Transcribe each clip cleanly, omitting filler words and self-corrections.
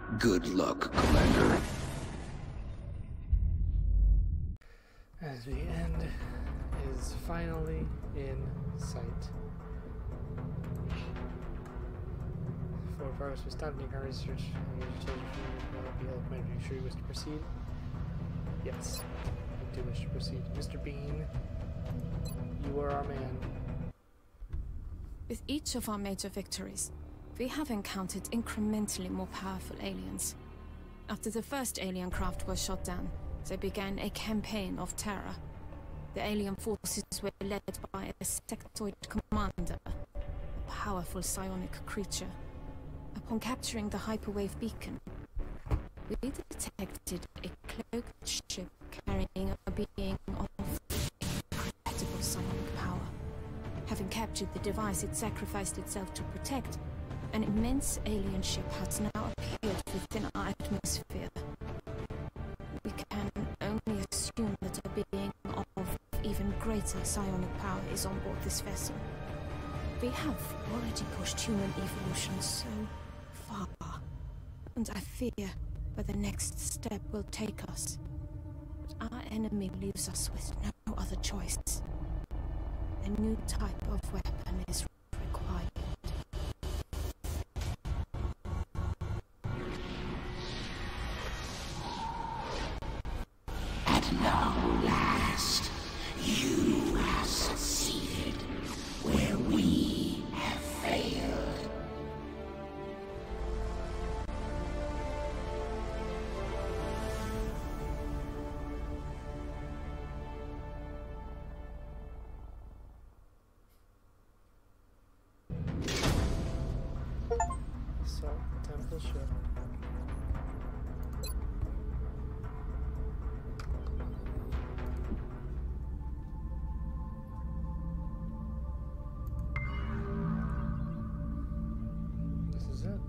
Good luck, Commander. As the end is finally in sight. For progress, we stopped our research. Are you sure you wish to proceed? Yes, I do wish to proceed. Mr. Bean, you are our man. With each of our major victories, we have encountered incrementally more powerful aliens. After the first alien craft was shot down, they began a campaign of terror. The alien forces were led by a sectoid commander, a powerful psionic creature. Upon capturing the hyperwave beacon, we detected a cloaked ship carrying a being of incredible psionic power. Having captured the device it sacrificed itself to protect, an immense alien ship has now appeared within our atmosphere. We can only assume that a being of even greater psionic power is on board this vessel. We have already pushed human evolution so far, and I fear where the next step will take us. But our enemy leaves us with no other choice. A new type of weapon is required. At long last, you have succeeded where we have failed. So, temple ship. This is it.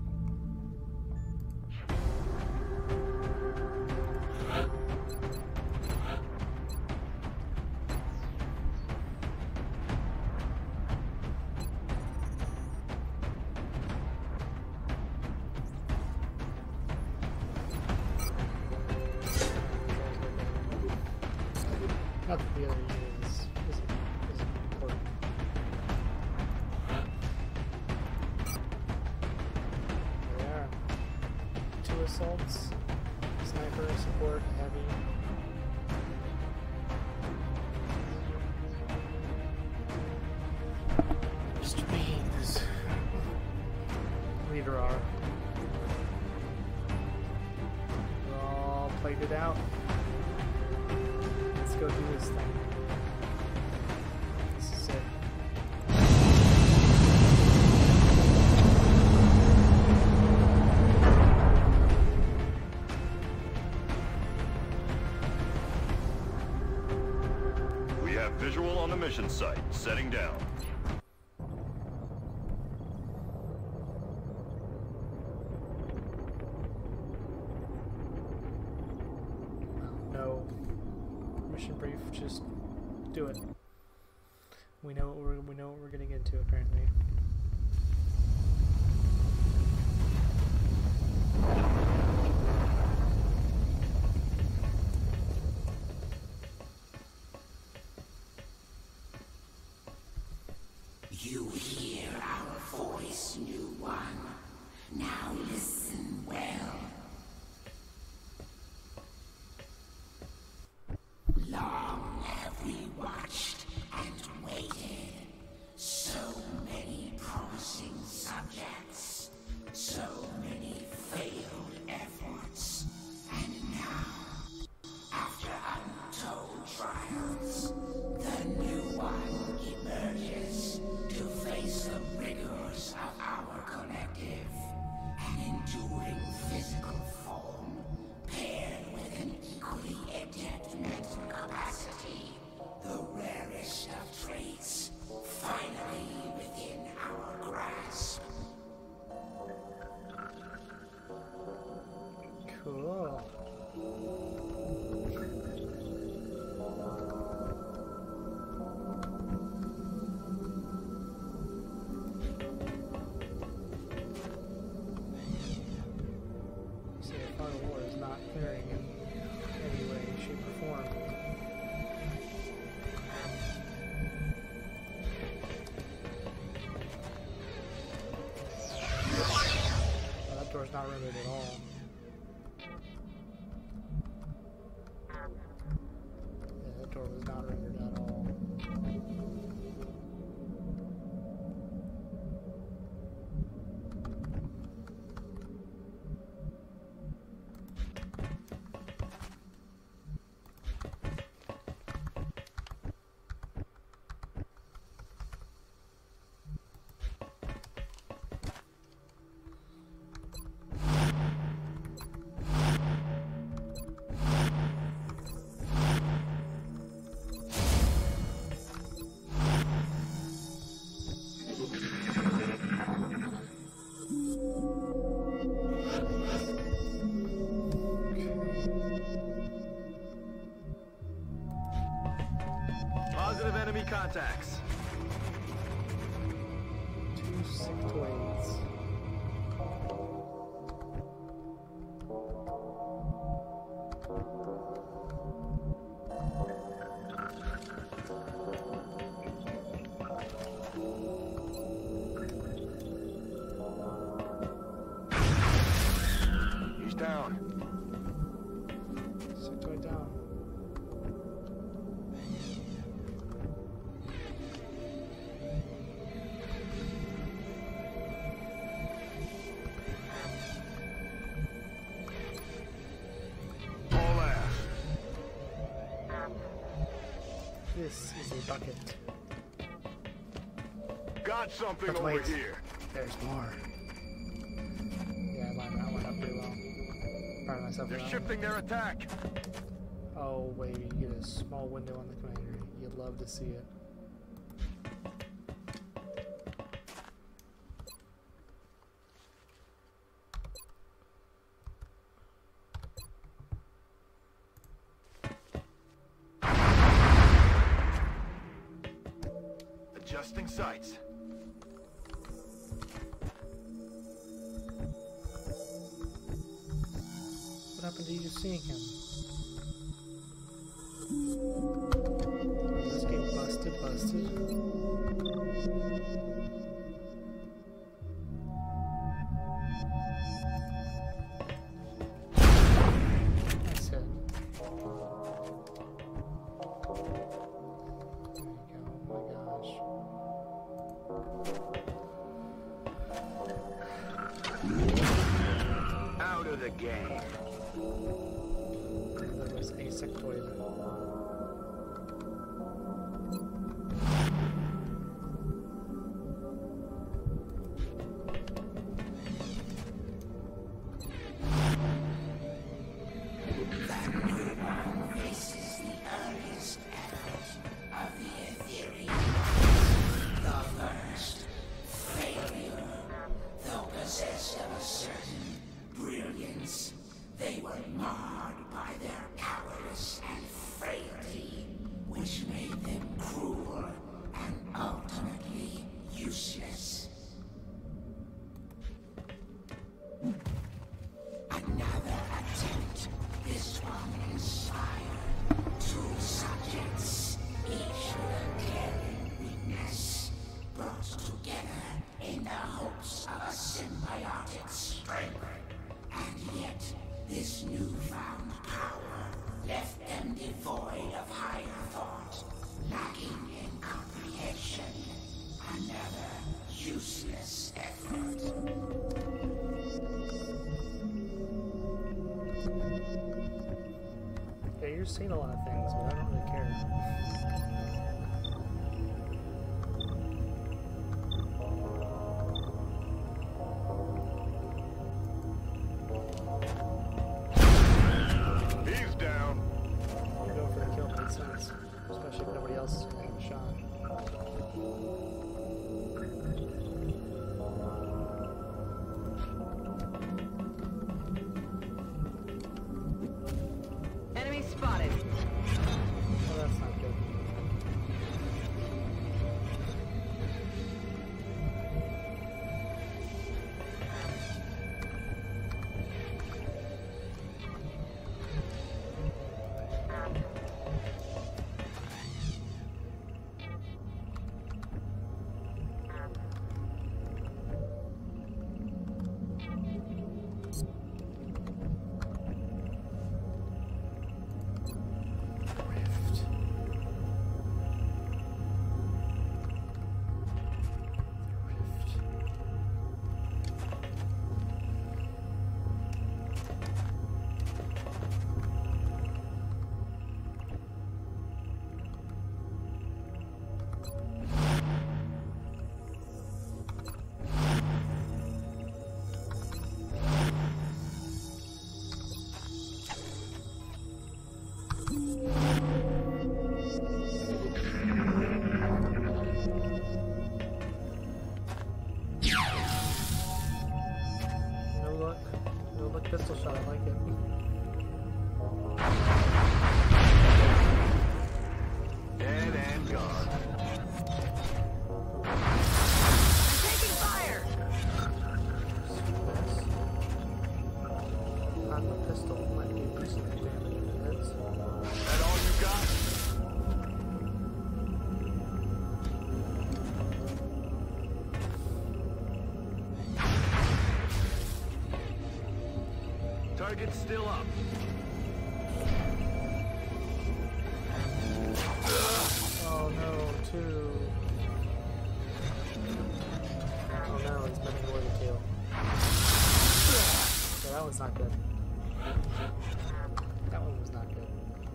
Not that the other isn't important. There they are. 2 assaults, sniper, support, heavy. Mr. Bean is leader R. We're all plated out. Let's go do this thing. This is it. We have visual on the mission site. Setting down. No mission brief. Just do it. We know what we're getting into apparently. You hear our voice, new one. Now listen well. Long have we watched and waited. So many not clearing in any way, shape, or form. Oh, that door's not rendered at all. Yeah, that door was not rendered at all. Positive enemy contacts. 2 sectoids. He's down. Sectoid down. All ass. This is a bucket. Got something But over wait. here. There's more. Yeah, I lined that one up pretty well. Proud of myself for They're that one. shifting their attack. Oh wait, you get a small window on the commander. You'd love to see it. Adjusting sights. What happened to you just seeing him? Let's get busted. Nice hit. There you go. Oh my gosh. Out of the game. That was a sectoid. This is the earliest effort of the Ethereum. The first failure, though possessed of a certain brilliance, they were marred by their cowardice and frailty, which made them cruel and ultimately useless. Another attempt, this one inspired two subjects, each with a caring weakness, brought together in the hopes of a symbiotic strength. And yet, this newfound power left them devoid of higher thought, lacking in comprehension. Another useless effort. Yeah, you're seeing a lot of things, but I don't really care. He's down. You're going for the kill makes sense, especially if nobody else is going to have a shot. Enemy spotted. Oh, that's not good. look. No look pistol shot. I like it. Dead and gone. Taking fire! Not the pistol. Might be increasing the damage if it hits. That all you got? Target's still up. Oh no, two. Oh no, he's bending away the tail. Yeah, that one's not good. That one was not good.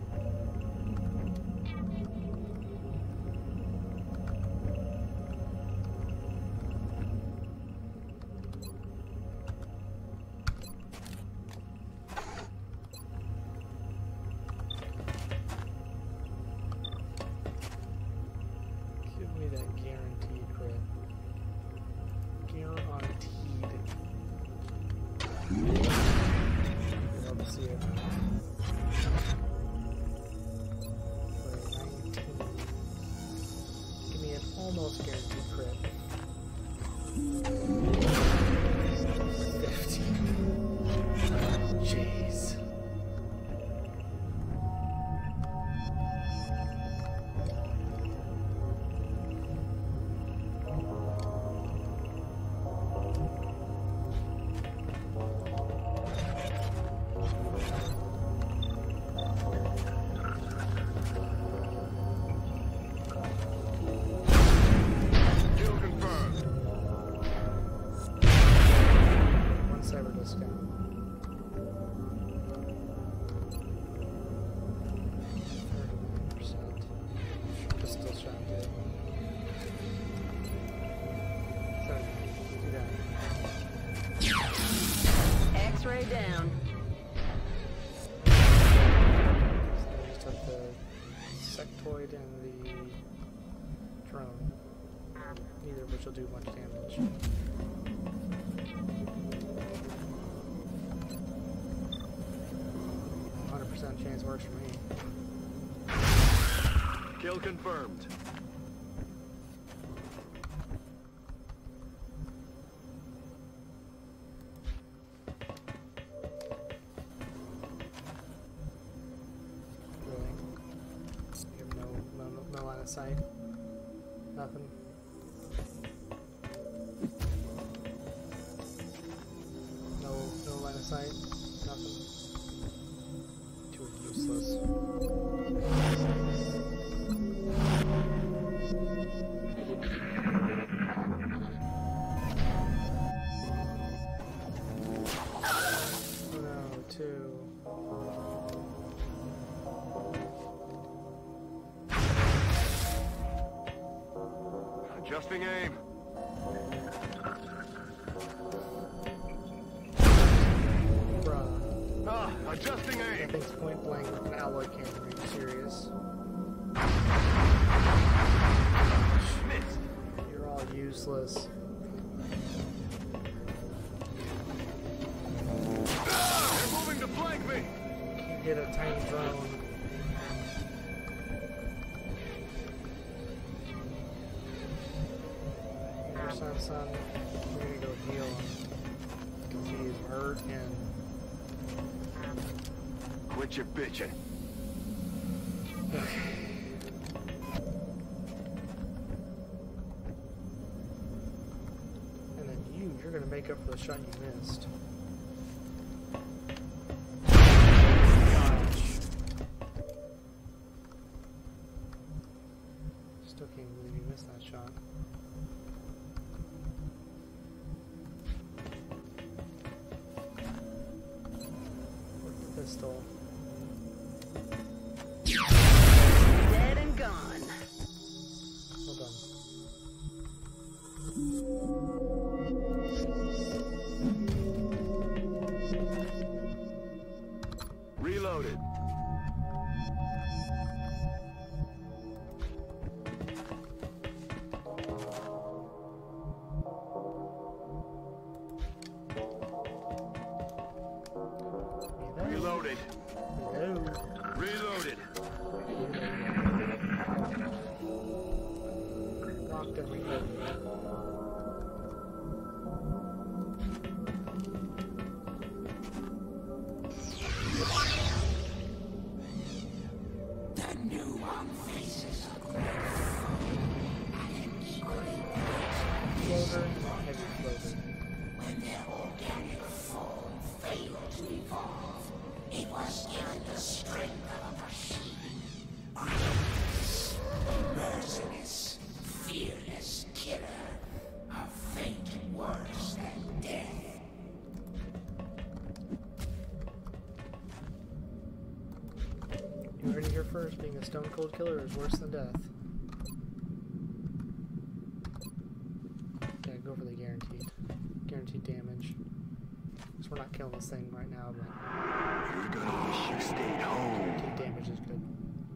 Give me that guaranteed crit. Guaranteed. Love to see it. For a 19. Give me an almost guaranteed crit. 15. Jeez. Kill confirmed. One cyber discount. 39%. Pistol shot dead. Sorry, do that. X-ray down. So I just took the sectoid and the drone. Neither of which will do much damage. %, chance works for me. Kill confirmed. Really? You have no line of sight? Nothing? No line of sight? Nothing? Two are useless. Oh no, two. Adjusting aim. Bruh. Ah, adjusting That aim. thing's point blank with an alloy cannon. Are you serious? Missed. You're all useless. They're moving to flank me. Can't hit a tiny drone. Your son, we're gonna go heal him. Because he is hurt and Quit your bitching. and then you're gonna make up for the shot you missed. Gosh. Still can't believe you missed that shot. With the pistol. Dead and gone. Well done. Reloaded. Reloaded. Hello. Reloaded. Locked and reloaded. The new one faces a great foe and an equally Floater and heavy floater. when their organic form failed to evolve. It was given the strength of a machine. Gracious, merciless, fearless killer. A fate worse than death. You heard it here first, being a stone cold killer is worse than death. Yeah, go for the guaranteed damage. Because we're not killing this thing right now, but You're gonna wish you stayed home. guaranteed damage is good.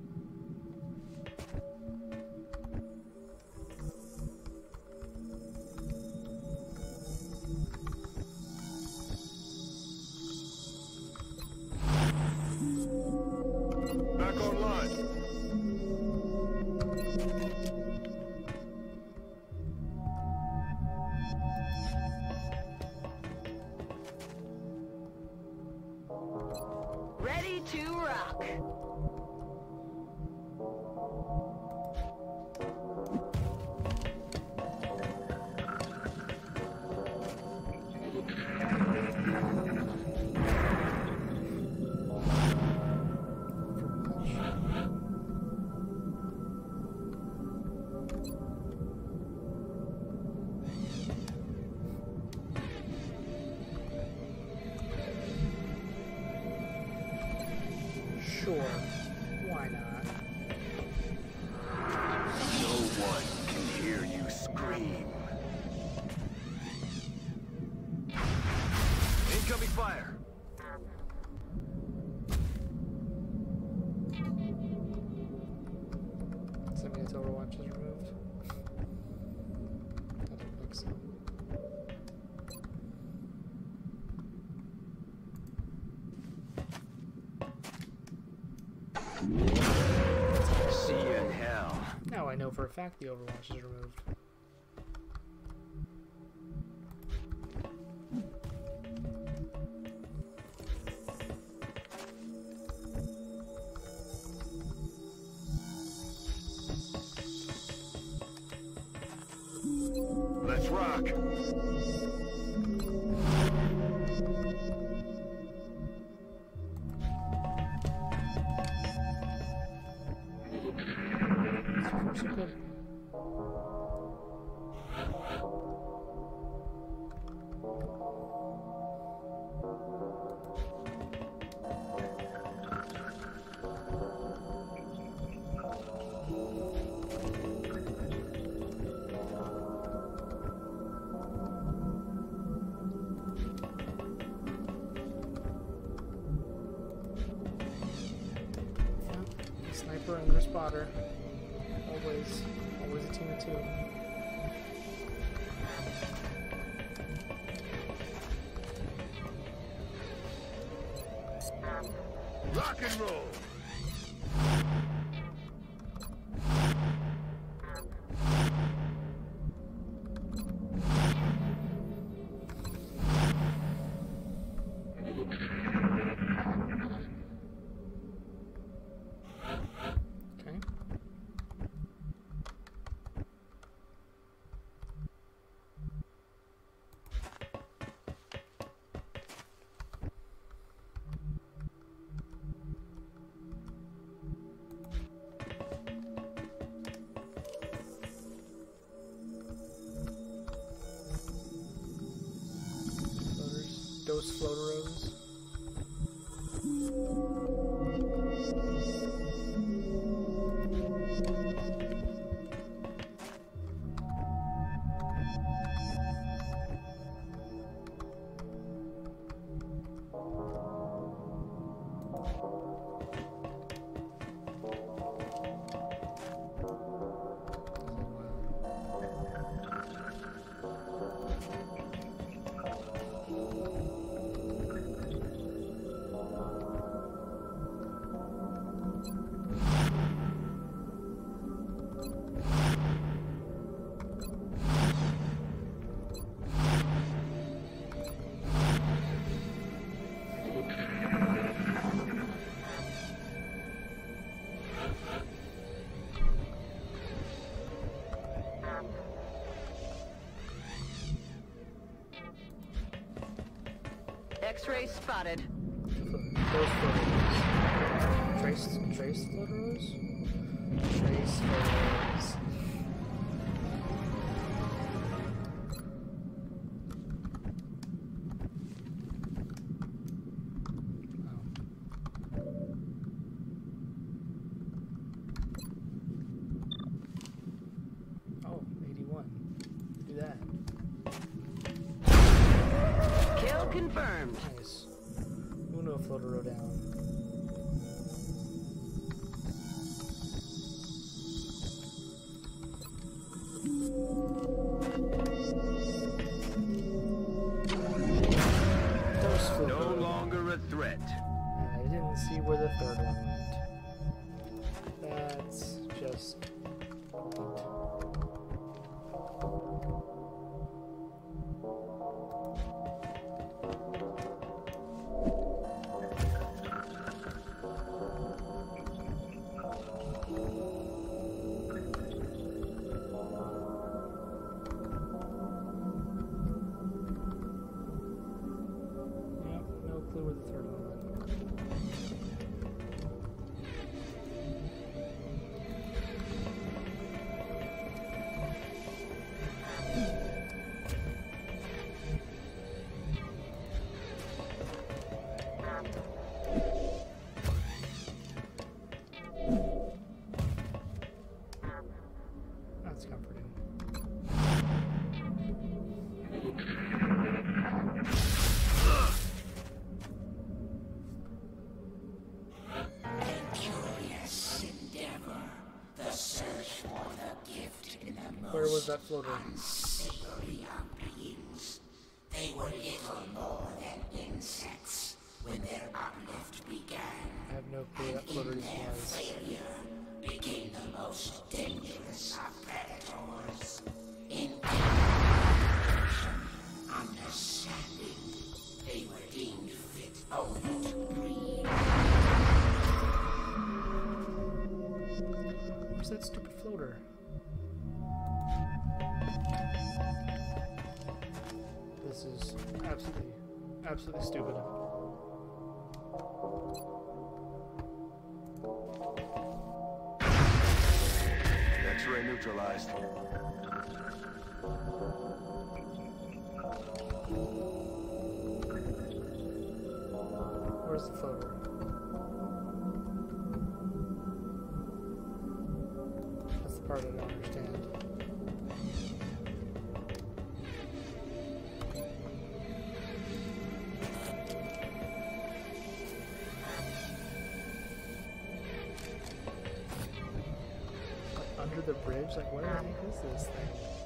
Back online. Ready to rock. Sure, why not? No one can hear you scream. Incoming fire. Does that mean its Overwatch is removed? I don't think so. See you in hell. Now I know for a fact the Overwatch is removed. Let's rock. So far so good. Yeah, sniper and their spotter. Always a team of two. Rock and roll. Okay. Floaters. Dose floateros. X-ray spotted. Those photos. Trace photos? Trace photos. Oh, 81. Do that. Kill confirmed. Nice. Uno Flotaro down. No longer a threat. I didn't see where the third one went. That's just neat. Yep, no clue where the third one went. That's comforting. Curious endeavor. The search for the gift in the Where was that floater? unsavory of beings. They were little more than insects when their uplift began. I have no clue that floater even Their was. failure became the most dangerous of predators. In understanding, they were deemed fit only to breed. Where's that stupid floater? This is absolutely stupid. X-ray neutralized. Where's the floater? That's the part I don't understand. Under the bridge? Like, where the heck is this thing?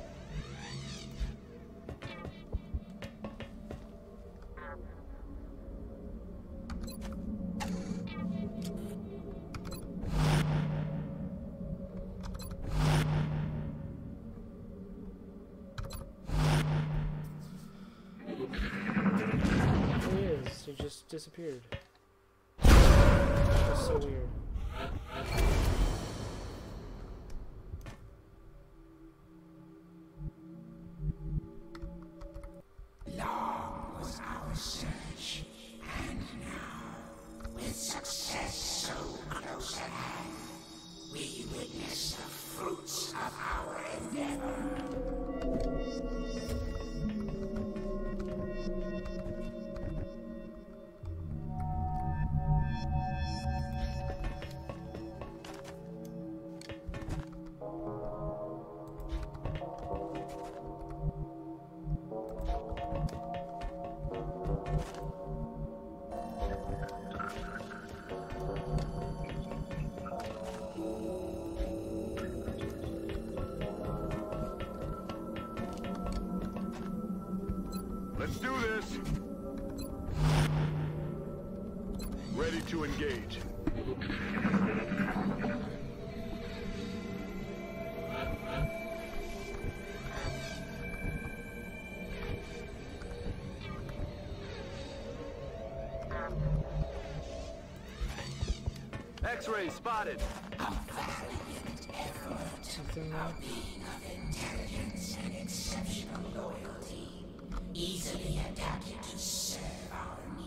There he is. He just disappeared. That's so weird. Long was our search, and now, with success so close at hand, we witness the fruits of our endeavor. Let's do this. Ready to engage. X-ray spotted. Something wrong? Being of intelligence and exceptional loyalty, easily adapted to serve our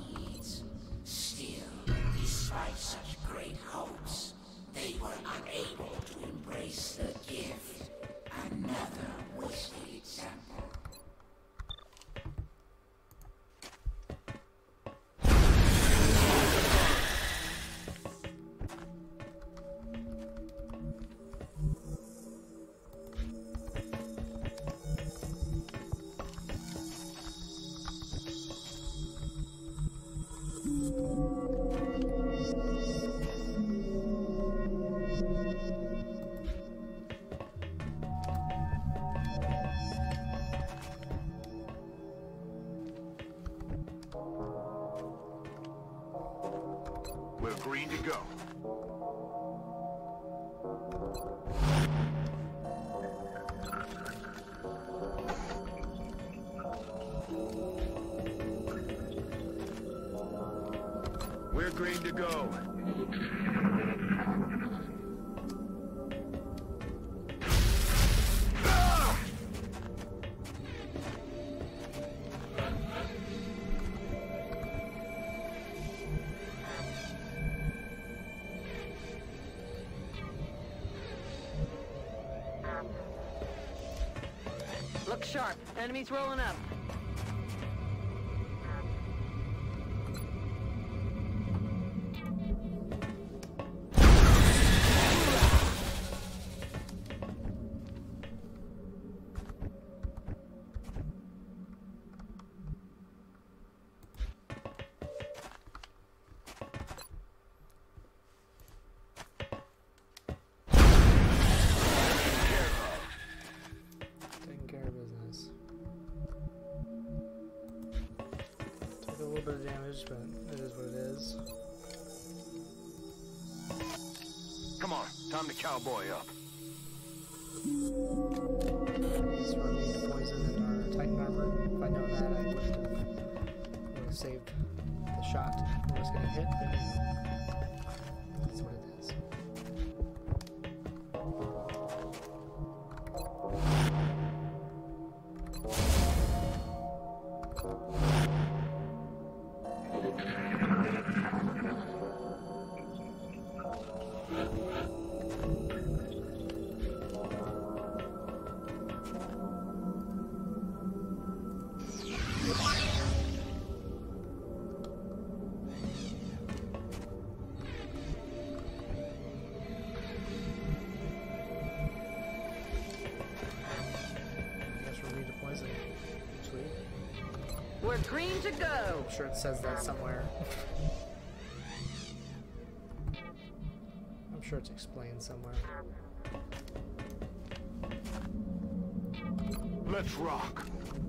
green to go. We're green to go. Look sharp. Enemies rolling up. Taking care of business. Took a little bit of damage, but it is what it is. Come on, time to cowboy up. This run into poison in our Titan armor. If I'd known that, I would have saved the shot when I was getting hit, but that's what it is. We're green to go. I'm sure it says that somewhere. I'm sure it's explained somewhere. Let's rock.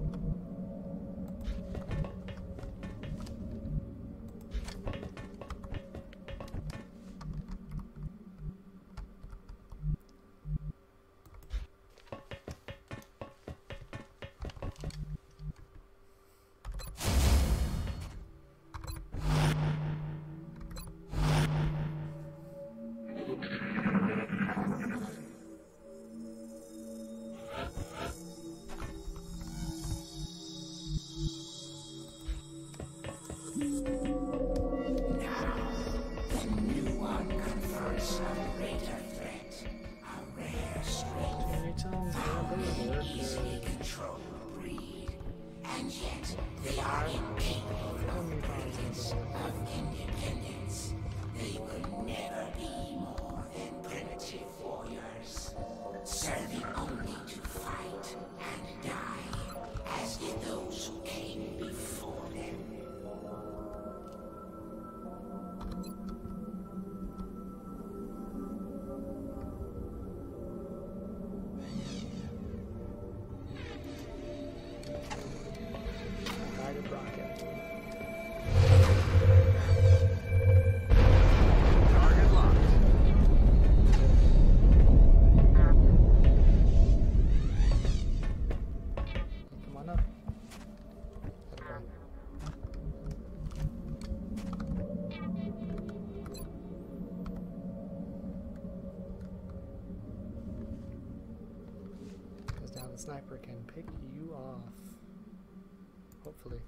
Sniper can pick you off. Hopefully.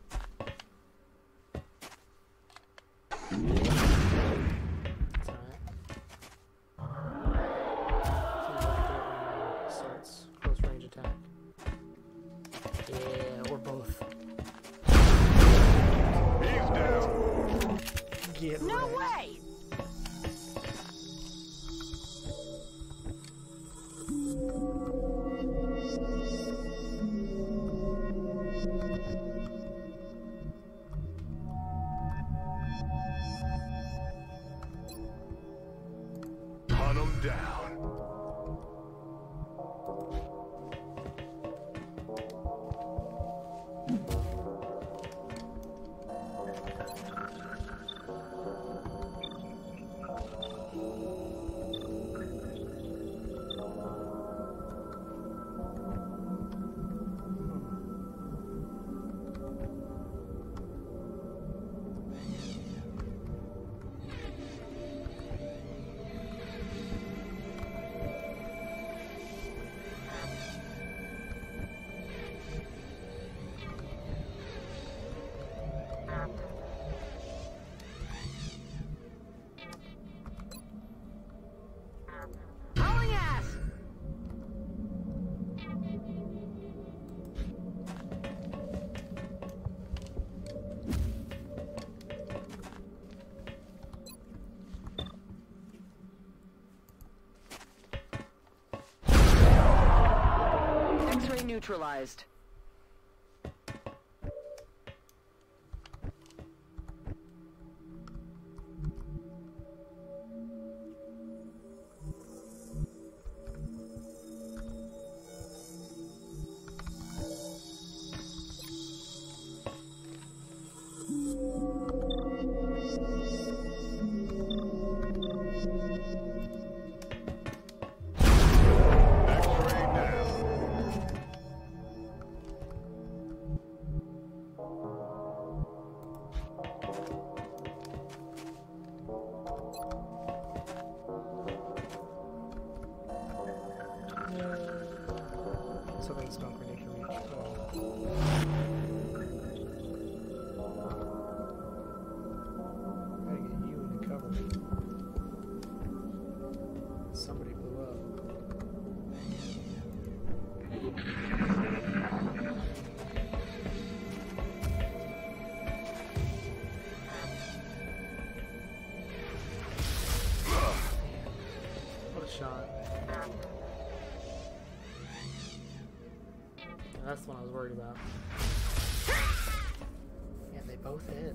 It's alright. Starts close range attack. Yeah, we're both. He's down. Get No wrecked. way! Hunt him down. neutralized. X-ray down. Something smoke grenade can reach. Gotta get you into cover. Somebody blew up. What a shot. That's the one I was worried about. Yeah, they both hit.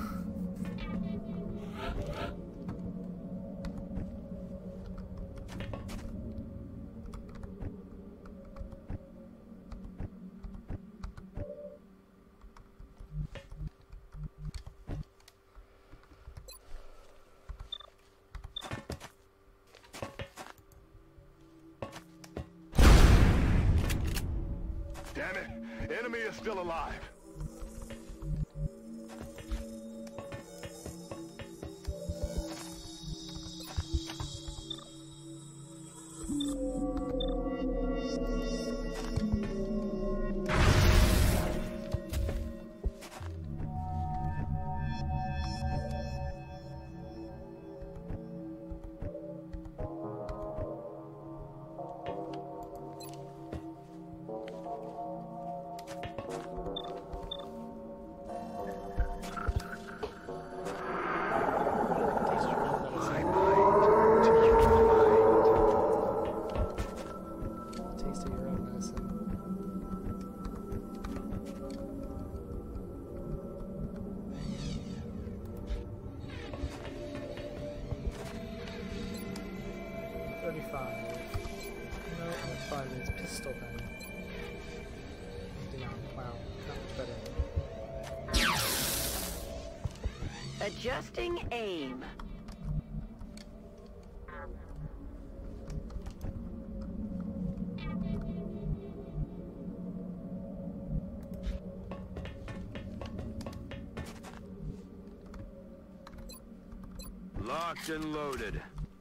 Damn it! Enemy is still alive. Taste of your own medicine. No, that's fine. It's pistol then. Wow, not much better. Adjusting aim. Locked and loaded.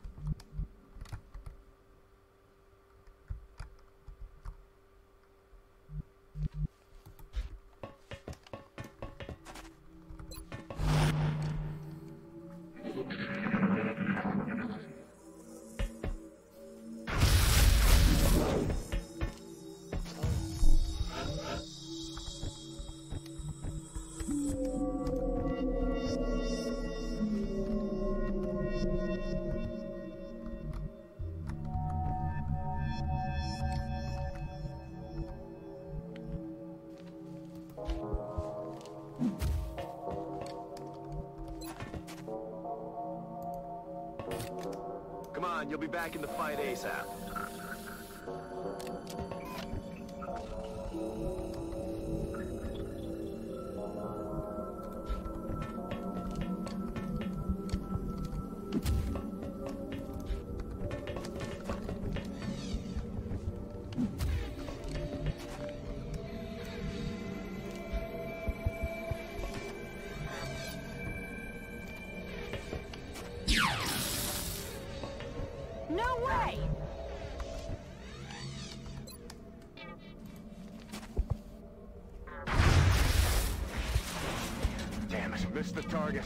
Come on, you'll be back in the fight ASAP. No way! Damn it, missed the target.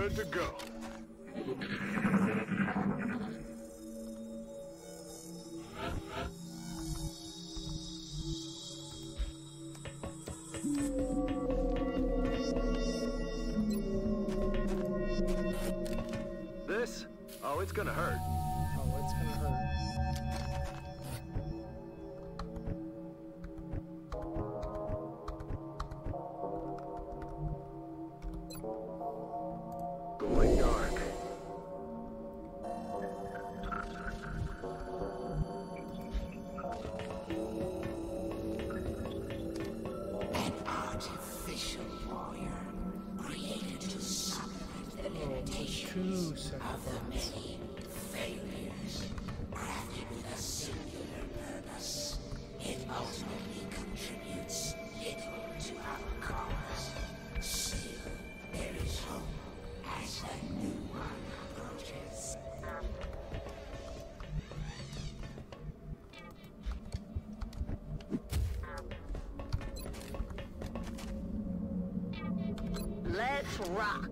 good to go. This? Oh, it's gonna hurt. Oh, it's gonna hurt. Going dark. An artificial warrior created to supplement the limitations Two of second the many failures, crafted with a singular purpose. It ultimately contributes little to our cause. Still, there is hope as the new one approaches. Let's rock.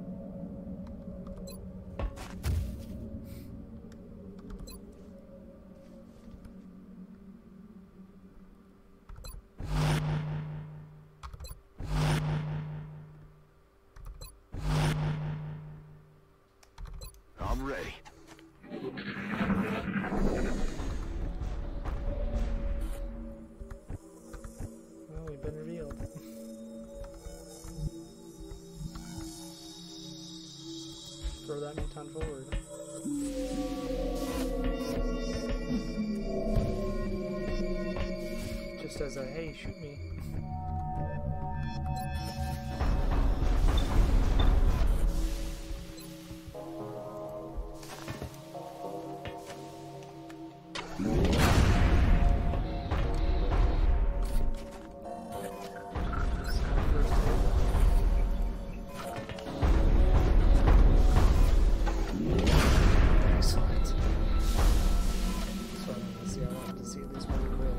I'm ready. Well, we've been revealed. Throw that muton forward. Just as a, hey, shoot me. Excellent. So I wanted to see at least one crit.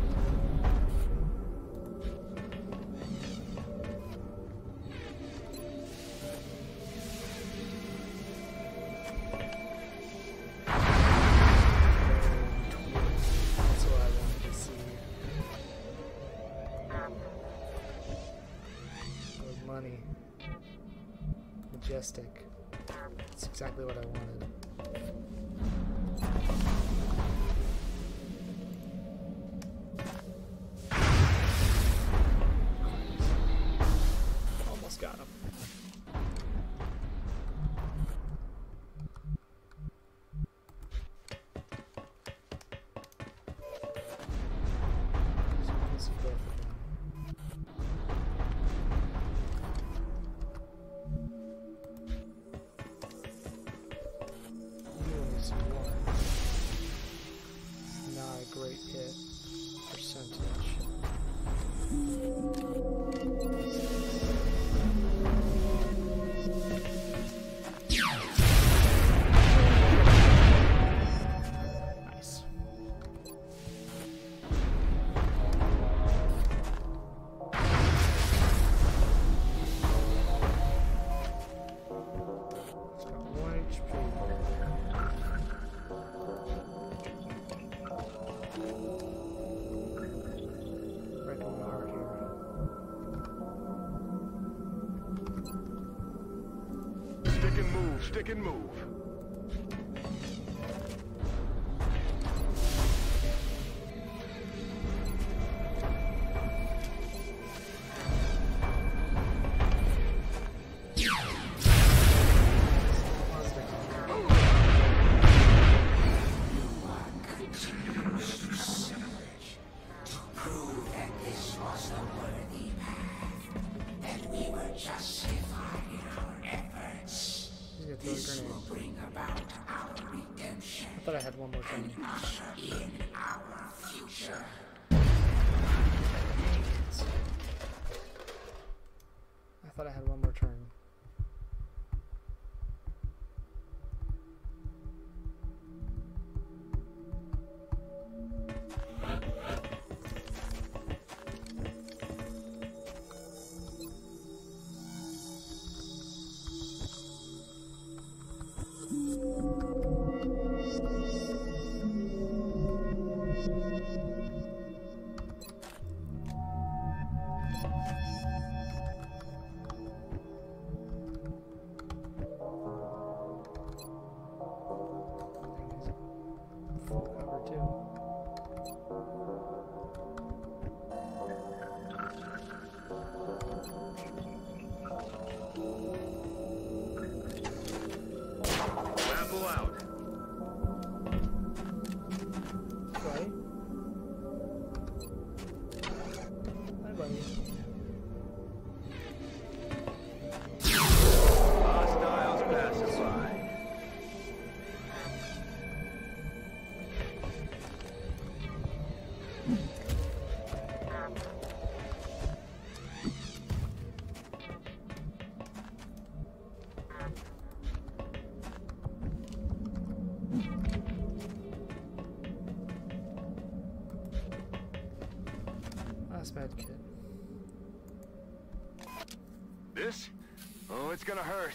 That's what I wanted to see. With money. Majestic. That's exactly what I wanted. Almost got him. So you can see both of them. You only see one. Not a great hit percentage. Nice. It's got 1 HP. Breaking my heart here. Stick and move, stick and move. Continues to search to prove that this was the worthy path, that we were justified in our efforts. He's gonna throw a This will grenade. bring about our redemption I thought I had one more turn. and usher in our future. I thought I had one more turn. Rambo out. Right? Hi, buddy. Hostiles pacified. Last med kit. This? Oh, it's gonna hurt.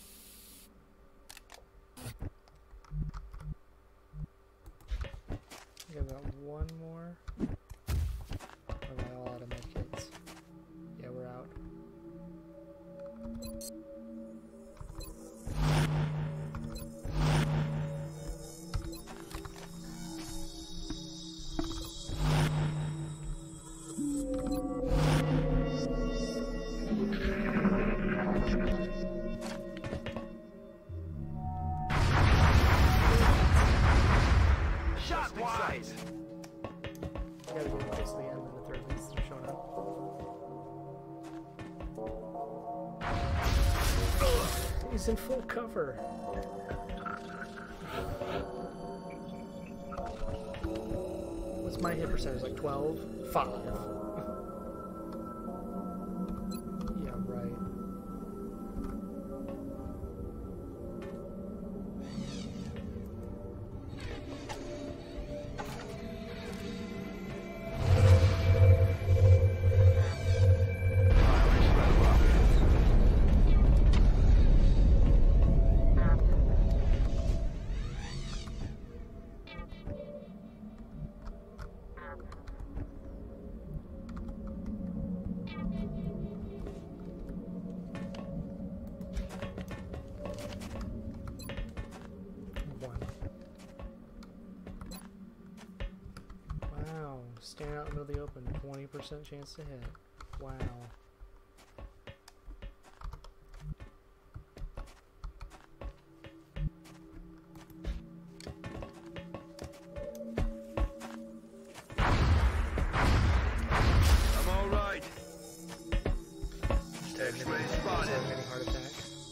I got about one more. Or am I all out of med kits? Yeah, we're out. Shot wise. I gotta get close to the end and the third beast are showing up. He's in full cover. What's my hit percentage? Like 12? 5. Yeah, right. Wow, standing out in the middle of the open, 20% chance to hit. Wow. I'm all right. X-ray spotted. Getting heart attack.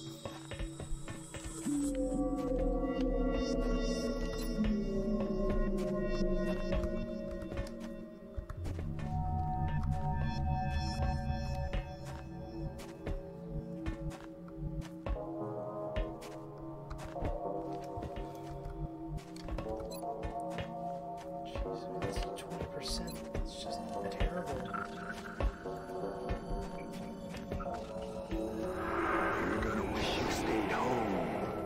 Jeez, that's 20%. It's just terrible. You're gonna wish you stayed home.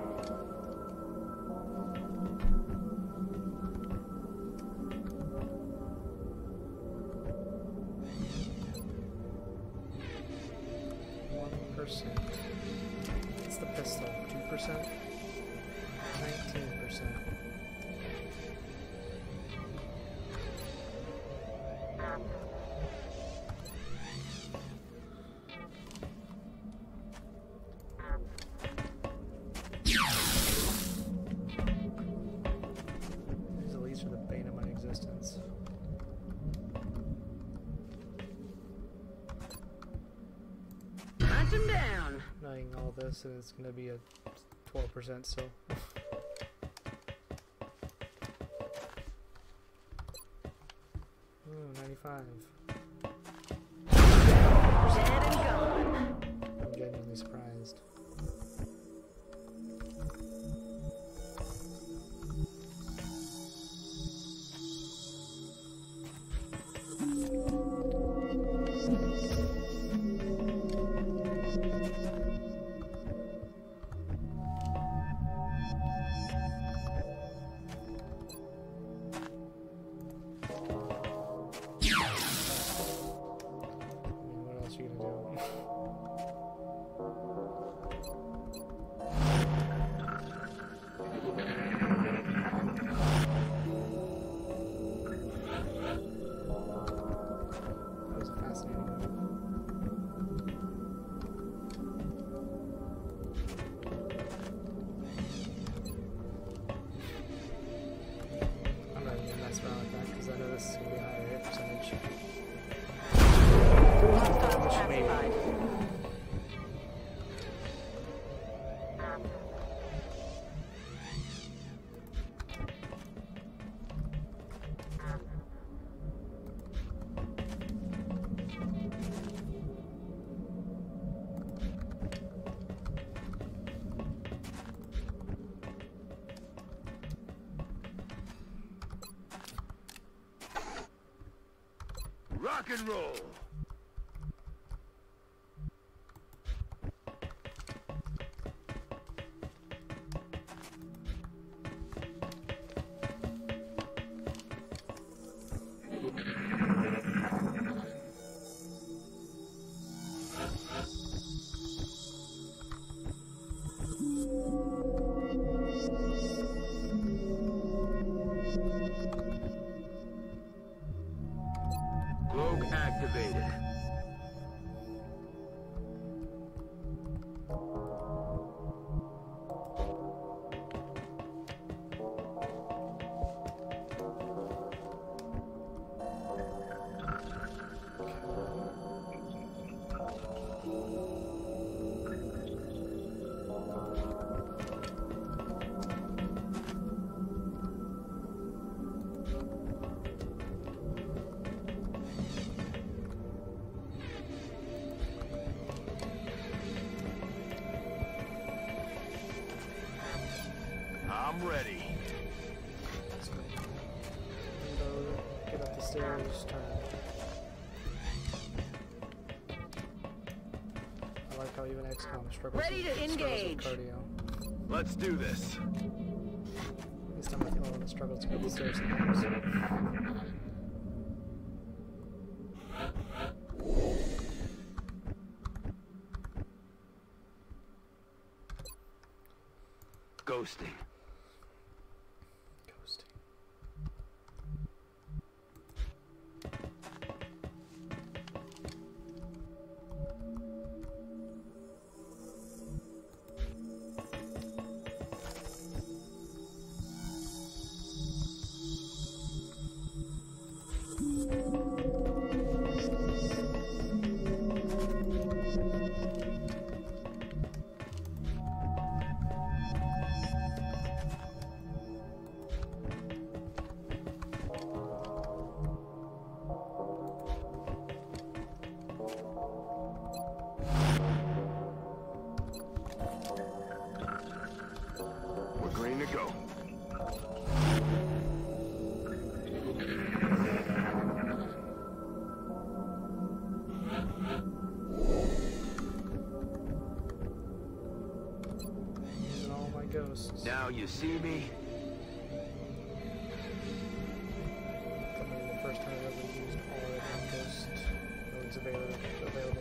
It's the pistol. 2%. 19%. These elites are the bane of my existence. Hunt him down. Knowing all this, and it's going to be a 12% still. Ooh, 95. Dead and gone. I'm genuinely surprised. What else are you gonna do? because I know this is going to be a higher hit percentage. Hostile Which maybe. classified. Rock and roll! Cloak activated. I'm ready. Window, get up the stairs, turn. I like how even XCOM struggles Ready to with engage. cardio. Let's do this. At least I'm not the only one that struggles to get up the stairs sometimes. Ghosting. Ghosting. We're green to go. Using all my ghosts. Now you see me. That may be the first time I've ever used all of my ghost modes available.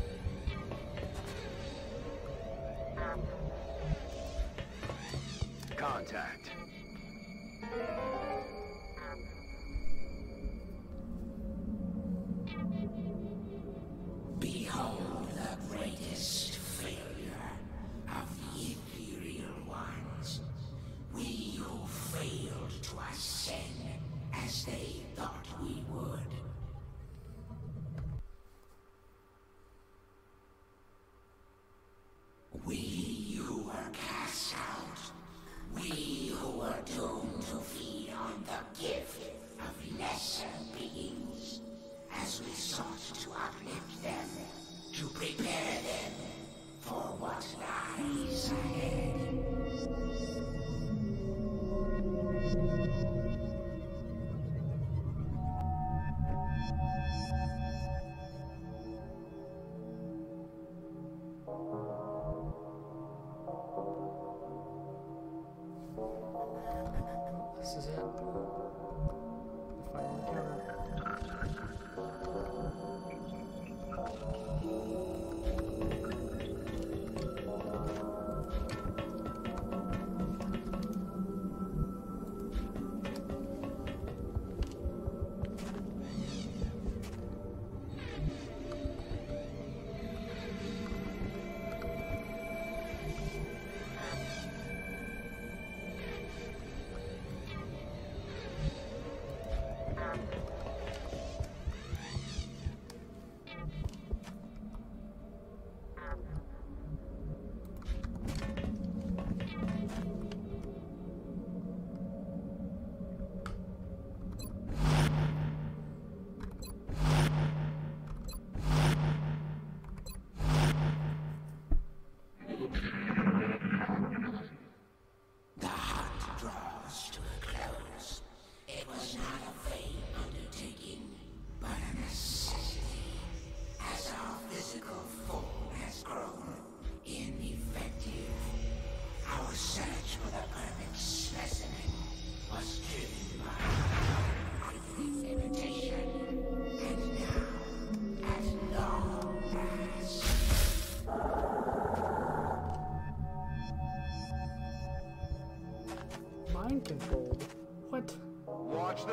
Contact. Behold the greatest failure of the Imperial ones. We who failed to ascend as they thought we would. We who were cast out. We who were doomed to feed on the gift of lesser beings. As we sought to uplift them, to prepare them for what lies ahead. This is it. The final encounter.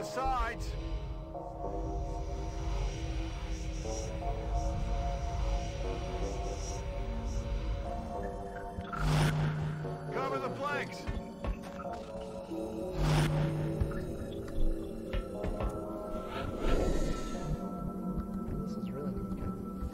sides. Cover the flanks. This is really not good.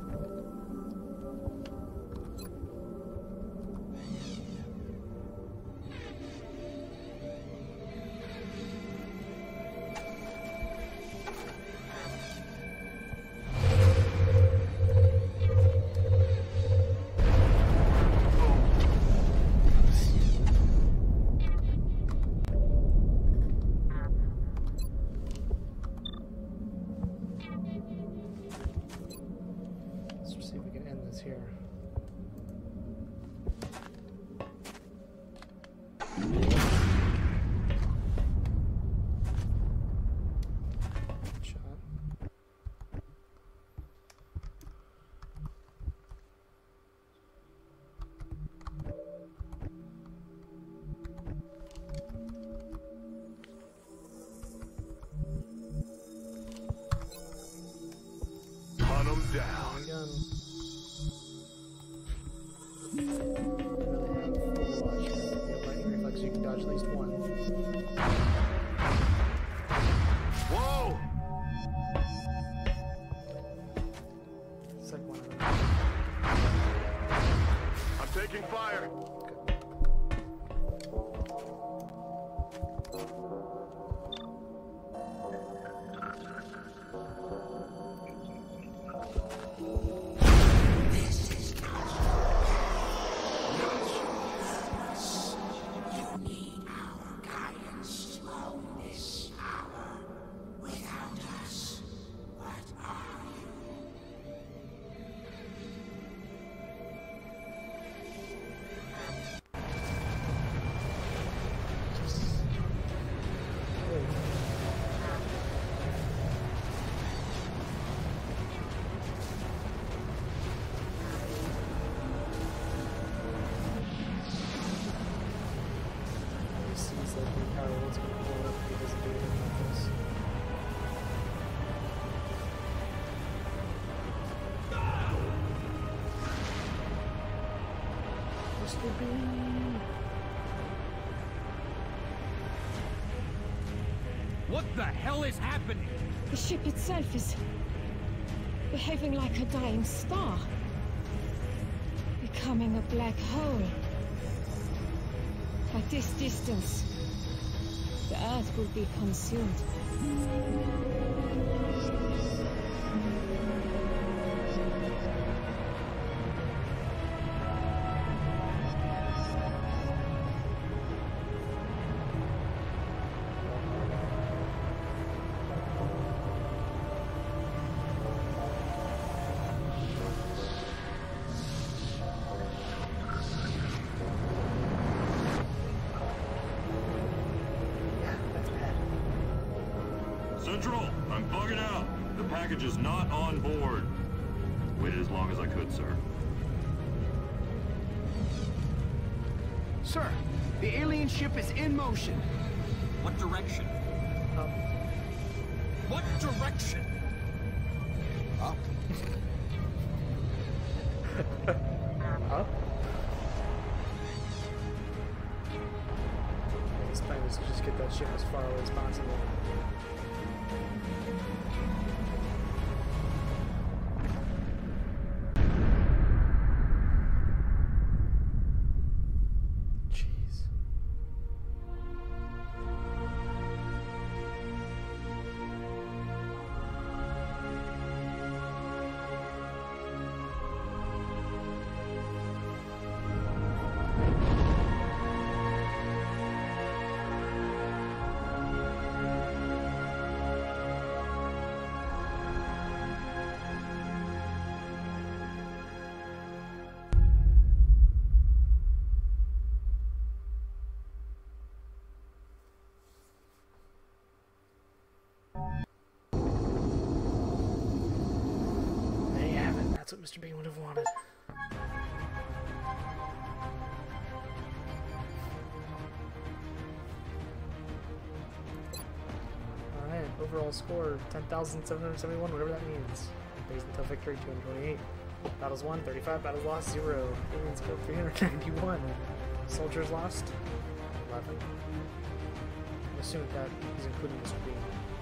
Let's see if we can end this here. Shot. Hunt 'em down. Gun. Really have Overwatch. You have lightning reflex, you can dodge at least one. Whoa! It's like one of them. I'm taking fire. This is not purpose. You need our guidance to own this power. Without us, what are you? He sees that the power world's going to blow up because of data like this. Mr. Bean! What the hell is happening? The ship itself is behaving like a dying star. Becoming a black hole. At this distance, the Earth will be consumed. Central, I'm bugging out. The package is not on board. Waited as long as I could, sir. Sir, the alien ship is in motion. What direction? Up. What direction? Up. His plan is to just get that ship as far away as possible. Jeez. There you have it. That's what Mr. Bean would have wanted. Alright. overall score 10,771, whatever that means. Days until victory 228. Battles won 35, battles lost 0. Aliens killed 391. Soldiers lost 11. I'm assuming that is including the Supreme.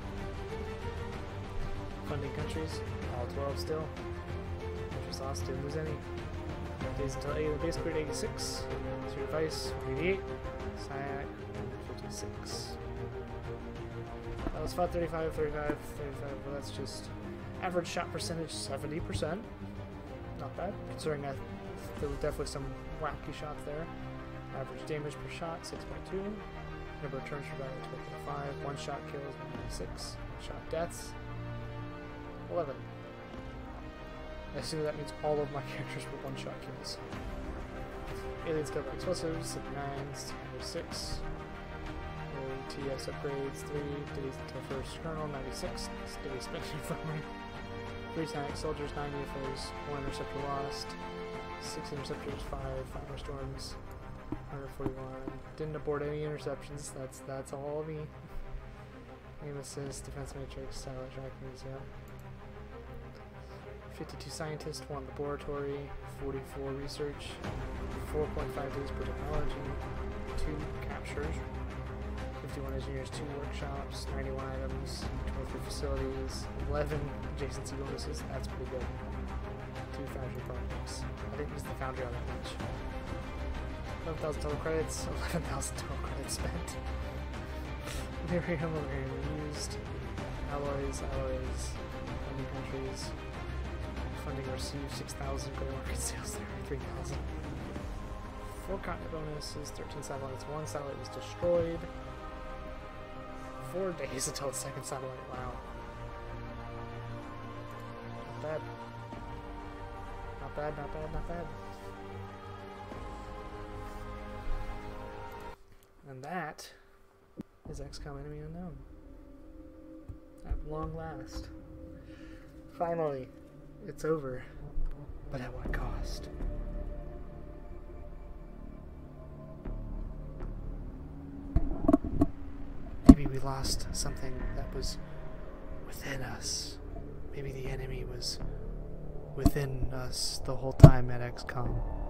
Funding countries, all 12 still. Countries lost, didn't lose any. Days until alien base cleared 86. Zero device 88. SIAC 56. That was 535, 35, 35. Well, that's just average shot percentage 70%. Not bad, considering that there were definitely some wacky shots there. Average damage per shot 6.2. Number of turns per battle 12.5. One shot kills 1.6. One shot deaths 11. I assume that means all of my characters were one shot kills. Aliens killed by explosives 79, 6. TS upgrades 3 days until first kernel 96. Days spent infirmary. 3 Sonic soldiers 9 UFOs. 1 interceptor lost. 6 interceptors 5 fire storms 141. Didn't abort any interceptions. That's all me. Aim assist, defense matrix, satellite trackings, yeah. 52 scientists, 1 laboratory, 44 research, 4.5 days per technology, 2 captures, 51 engineers, 2 workshops, 91 items, 23 facilities, 11 adjacency bonuses. That's pretty good. 2 foundry projects. I didn't use the foundry on that much. 11,000 total credits, 11,000 total credits spent. Lyrium used. Alloys, funding countries. Funding received 6,000, gold market sales there, 3,000. 4 continent bonuses, 13 satellites, 1 satellite was destroyed. 4 days until the second satellite, wow. Not bad. Not bad, not bad, not bad. And that is XCOM Enemy Unknown. At long last. Finally, it's over. But at what cost? Maybe we lost something that was within us. Maybe the enemy was within us the whole time at XCOM.